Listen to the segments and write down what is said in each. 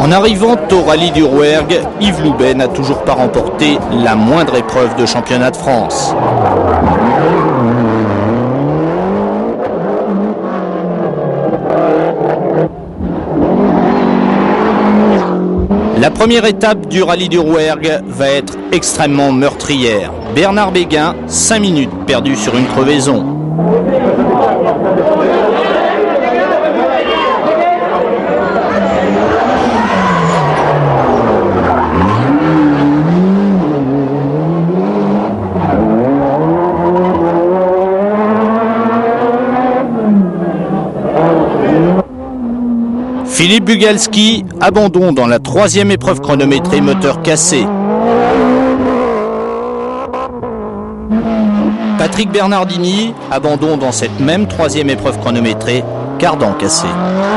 En arrivant au rallye du Rouergue, Yves Loubet n'a toujours pas remporté la moindre épreuve de championnat de France. La première étape du rallye du Rouergue va être extrêmement meurtrière. Bernard Béguin, 5 minutes perdues sur une crevaison. Philippe Bugalski, abandon dans la 3e épreuve chronométrée, moteur cassé. Patrick Bernardini, abandon dans cette même 3e épreuve chronométrée, cardan cassé.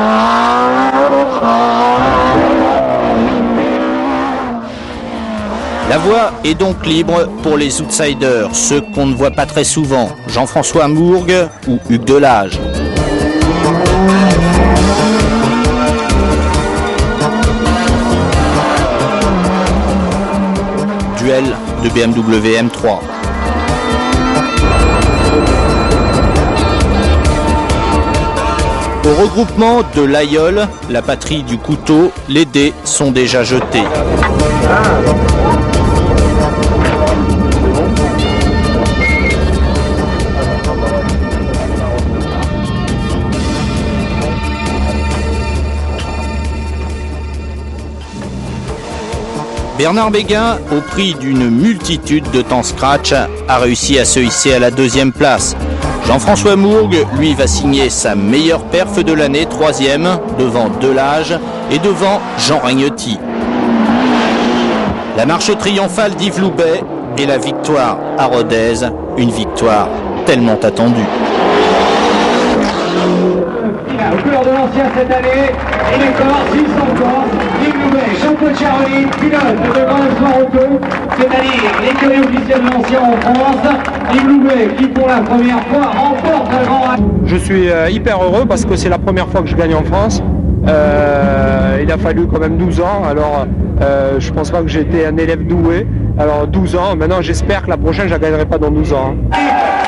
La voie est donc libre pour les outsiders, ceux qu'on ne voit pas très souvent, Jean-François Mourgue ou Hugues Delage. Duel de BMW M3. Au regroupement de l'Aïeul, la patrie du couteau, les dés sont déjà jetés. Bernard Béguin, au prix d'une multitude de temps scratch, a réussi à se hisser à la 2e place. Jean-François Mourgue, lui, va signer sa meilleure perf de l'année, 3e, devant Delage et devant Jean Ragnotti. La marche triomphale d'Yves Loubet et la victoire à Rodez, une victoire tellement attendue. Aux couleurs de l'ancien cette année, et les Corses, ils sont Corses. Yves Loubet, champion de Charolais, pilote de Grand Espoir Auto, c'est-à-dire l'écurie officielle de l'ancien en France. Yves Loubet qui pour la première fois remporte un grand rallye. Je suis hyper heureux parce que c'est la première fois que je gagne en France. Il a fallu quand même 12 ans, alors je pense pas que j'étais un élève doué. Alors 12 ans, maintenant j'espère que la prochaine je la gagnerai pas dans 12 ans.